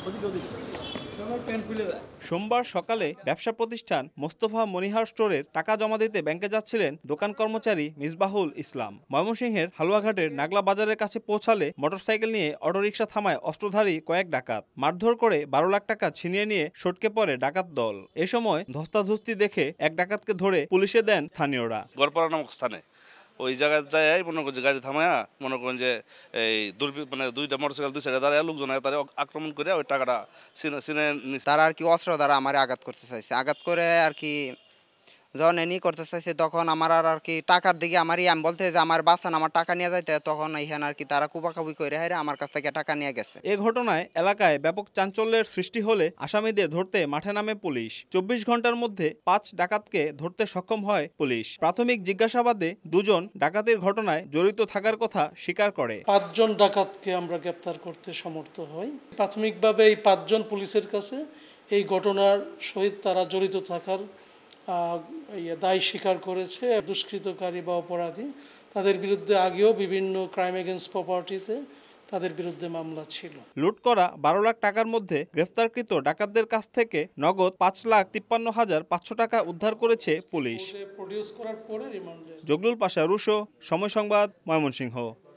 সোমবার সকালে ব্যবসা প্রতিষ্ঠান মোস্তফা মনিহার স্টোরের টাকা জমা দিতে ব্যাংকে যাচ্ছিলেন দোকান কর্মচারী মিসবাহুল ইসলাম। ময়মনসিংহের হালুয়াঘাটের নাগলা বাজারের কাছে পৌঁছালে মোটরসাইকেল নিয়ে অটোরিকশা থামায় অস্ত্রধারী কয়েক ডাকাত। মারধর করে 12 লাখ টাকা ছিনিয়ে নিয়ে সটকে পড়ে ডাকাত দল। এ সময় ধস্তাধস্তি দেখে এক ডাকাতকে ধরে পুলিশে দেন স্থানীয়রা। গড়পাড়া নামক স্থানে ওই জায়গায় যায় মনে করেন যে গাড়ি থামায়া মনে করেন যে এই মানে দুইটা মোটরসাইকেল দুই সাইডে দাঁড়ায় লোকজন তারা আক্রমণ করে ওই টাকাটা চিনে তারা আর কি অস্ত্র দ্বারা আমার আঘাত করতে চাইছে। আঘাত করে আর কি যখন এনি করতে চাইছে তখন আমার আর কি টাকার দিকে আমি বলতে যে আমার বাঁচান, আমার টাকা নিয়ে যাইতে, তখন এখানে আর কি তারা কুপাকাবি করে হাইরে আমার কাছ থেকে টাকা নিয়ে গেছে। এ ঘটনায় এলাকায় ব্যাপক চাঞ্চল্যের সৃষ্টি হলে আসামিদের ধরতে মাঠে নামে পুলিশ। 24 ঘন্টার মধ্যে 5 ডাকাতকে ধরতে সক্ষম হয় পুলিশ। প্রাথমিক জিজ্ঞাসাবাদে দুজন ডাকাতির ঘটনায় জড়িত থাকার কথা স্বীকার করে। 5 জন ডাকাতকে আমরা গ্রেপ্তার করতে সমর্থ হই। প্রাথমিকভাবে এই 5 জন পুলিশের কাছে এই ঘটনার সহিত তারা জড়িত থাকার দায় স্বীকার করেছে। দুষ্কৃতকারী বা অপরাধী তাদের বিরুদ্ধে আগেও বিভিন্ন ক্রাইম এগেইনস্ট প্রপার্টিতে তাদের বিরুদ্ধে মামলা ছিল। লুট করা 12 লাখ টাকার মধ্যে গ্রেফতারকৃত ডাকাতদের কাছ থেকে নগদ 5,53,500 টাকা উদ্ধার করেছে পুলিশ। প্রডিউস করার পরে রিমান্ডে। জগলুল পাশা রুশো, সময় সংবাদ, ময়মনসিংহ।